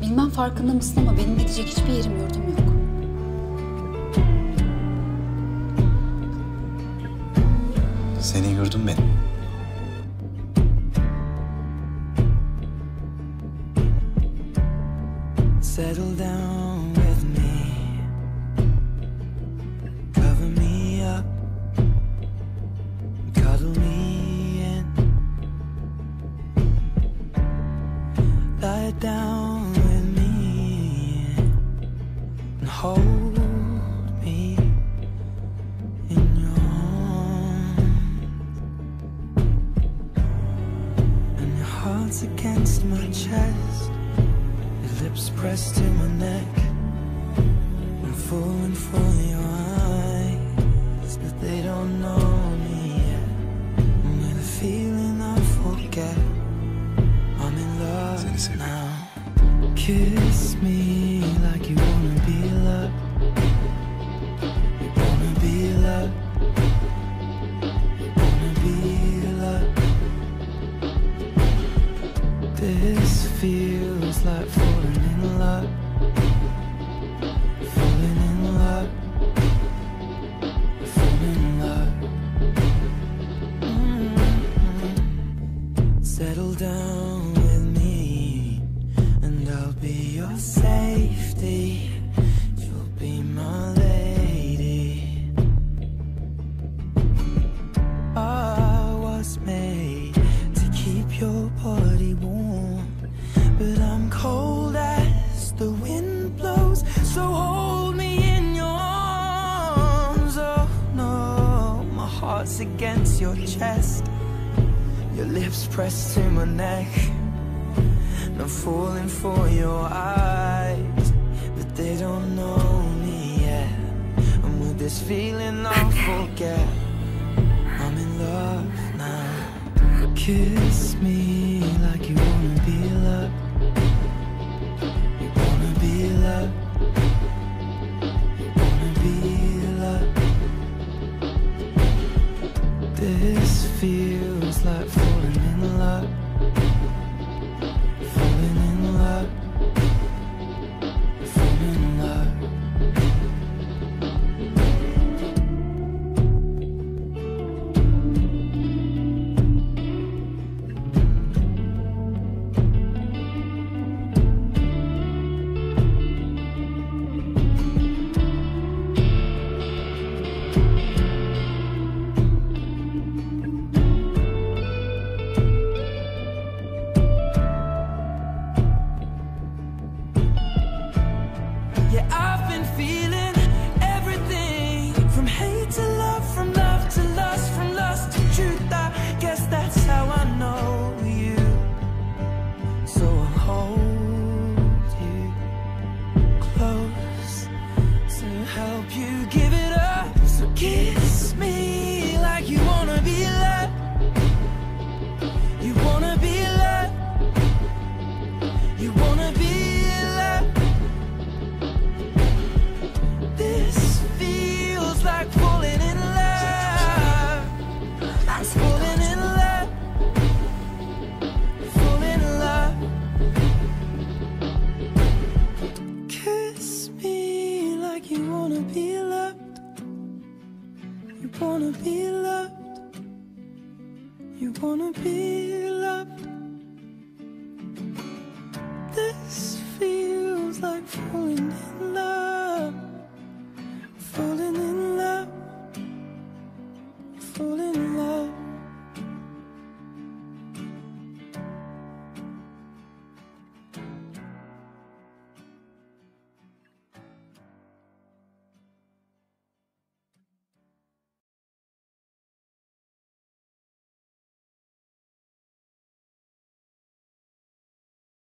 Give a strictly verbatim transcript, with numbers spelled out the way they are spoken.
Bilmem farkında mısın ama benim gidecek hiçbir yerim yurdum yok. Senin yurdun benim. Settle down with me, cover me up, cuddle me in, lie down with me and hold me in your arms, and your heart's against my chest, lips pressed to my neck. I'm falling for your eyes, but they don't know me yet. And with a feeling I forget, I'm in love now. Kiss me like you wanna be loved. You wanna be loved. You wanna be loved. This feels like falling in love, falling in love, falling in love. Mm-hmm. Settle down with me, and I'll be your safety. You'll be my lady. I was made to keep your body warm, but I'm cold as the wind blows, so hold me in your arms. Oh no, my heart's against your chest, your lips pressed to my neck, and I'm falling for your eyes, but they don't know me yet. And with this feeling I'll forget, I'm in love now. Kiss me like you wanna be loved. You wanna be loved. You wanna be loved. This feels like falling in love, falling in love, falling in love. Yeah, I've been feeling everything, from hate to love, from love to lust, from lust to truth. I guess that's how I know you. So I'll hold you close to help you give it up. So kiss me like you wanna be loved. You wanna be loved. You wanna be loved. This feels like falling in love. Falling in love. Falling in love. Kiss me like you wanna be loved. You wanna be loved. You wanna be loved. This feels like falling in love. Falling in love, falling